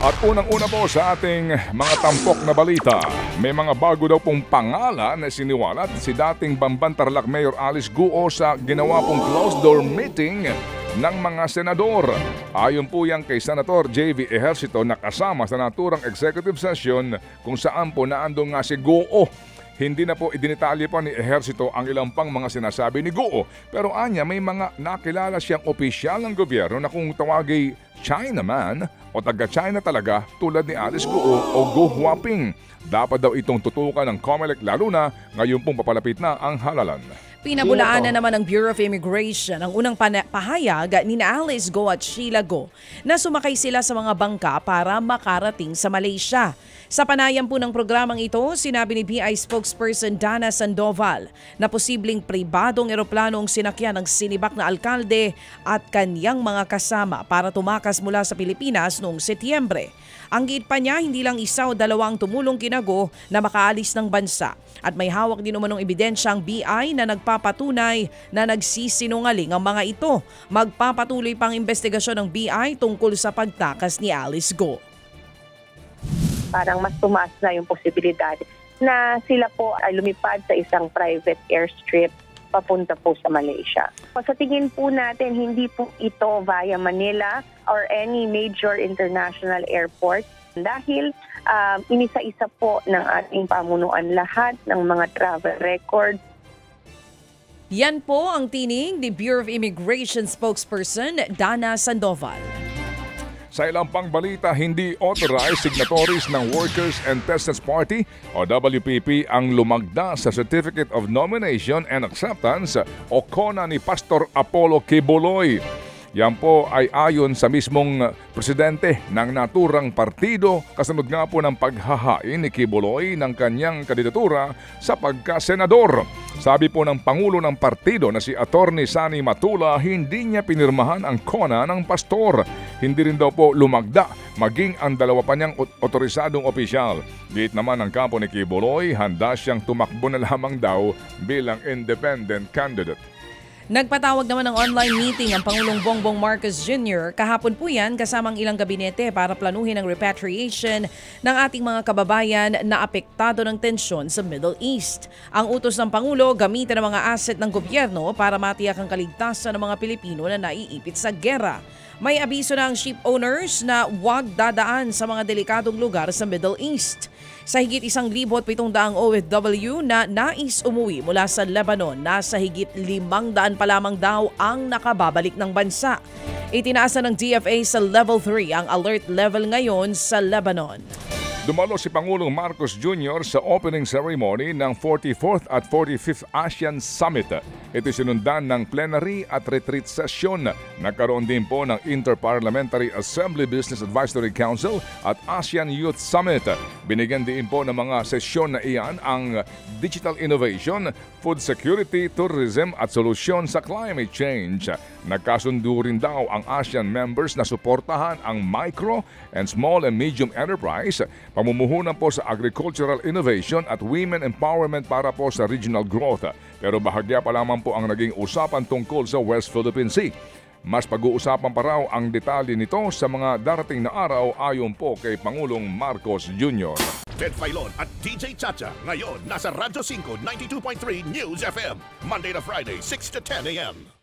At unang-una po sa ating mga tampok na balita, may mga bago daw pong pangalan na siniwalat si dating Bamban Tarlac Mayor Alice Guo sa ginawa pong closed-door meeting ng mga senador. Ayon po yan kay Senator J.V. Ejercito na kasama sa naturang executive session kung saan po naandong nga si Guo. Hindi na po idinitalye pa ni Ejercito ang ilang pang mga sinasabi ni Guo. Pero anya may mga nakilala siyang opisyal ng gobyerno na kung tawagay Chinaman o taga-China talaga tulad ni Alice Guo o Go Huaping. Dapat daw itong tutukan ng COMELEC lalo na ngayon pong papalapit na ang halalan. Pinabulaan na naman ng Bureau of Immigration ang unang pahayag ni Alice Go at Sheila Go na sumakay sila sa mga bangka para makarating sa Malaysia. Sa panayam po ng programang ito, sinabi ni BI spokesperson Dana Sandoval na posibleng pribadong eroplano ang sinakyan ng sinibak na alkalde at kanyang mga kasama para tumakas mula sa Pilipinas noong Setyembre. Ang giit pa niya, hindi lang isa o dalawa ang tumulong kina Go na makaalis ng bansa. At may hawak din umanong ebidensya ang BI na nagpapatunay na nagsisinungaling ang mga ito. Magpapatuloy pang investigasyon ng BI tungkol sa pagtakas ni Alice Go. Parang mas tumaas na yung posibilidad na sila po ay lumipad sa isang private airstrip papunta po sa Malaysia. Sa tingin po natin, hindi po ito via Manila or any major international airport dahil inisa-isa po ng ating pamunuan lahat ng mga travel records. Yan po ang tinig ni Bureau of Immigration spokesperson Dana Sandoval. Sa ilang pang balita, hindi authorized signatories ng Workers and Peasants Party o WPP ang lumagda sa Certificate of Nomination and Acceptance o CONA ni Pastor Apollo Quiboloy. Yan po ay ayon sa mismong presidente ng naturang partido kasunod nga po ng paghahain ni Quiboloy ng kanyang kandidatura sa pagkasenador. Sabi po ng Pangulo ng partido na si Attorney Sani Matula, hindi niya pinirmahan ang CONA ng pastor. Hindi rin daw po lumagda maging ang dalawa pa niyang otorisadong opisyal. Diit naman ang kampo ni Quiboloy, handa siyang tumakbo na lamang daw bilang independent candidate. Nagpatawag naman ng online meeting ang Pangulong Bongbong Marcos Jr. Kahapon po yan kasamang ilang gabinete para planuhin ang repatriation ng ating mga kababayan na apektado ng tensyon sa Middle East. Ang utos ng Pangulo, gamitin ang mga asset ng gobyerno para matiyak ang kaligtasan ng mga Pilipino na naiipit sa gera. May abiso na ang ship owners na huwag dadaan sa mga delikadong lugar sa Middle East. Sa higit 1,700 OFW na nais umuwi mula sa Lebanon, nasa higit 500 pa lamang daw ang nakababalik ng bansa. Itinaasa ng DFA sa level 3 ang alert level ngayon sa Lebanon. Dumalo si Pangulong Marcos Jr. sa opening ceremony ng 44th at 45th ASEAN Summit. Ito sinundan ng plenary at retreat session. Nagkaroon din po ng Interparliamentary Assembly Business Advisory Council at ASEAN Youth Summit. Binigyan din po ng mga sesyon na iyan ang digital innovation, food security, tourism at solusyon sa climate change. Nagkasundo rin daw ang ASEAN members na suportahan ang micro and small and medium enterprise, pamumuhunan po sa agricultural innovation at women empowerment para po sa regional growth. Pero bahagya pa lamang po ang naging usapan tungkol sa West Philippine Sea. Mas pag-uusapan pa raw ang detalye nito sa mga darating na araw ayon po kay Pangulong Marcos Jr. Ted Filon at DJ Chacha ngayon nasa Radyo 5 92.3 News FM Monday to Friday 6 to 10 a.m.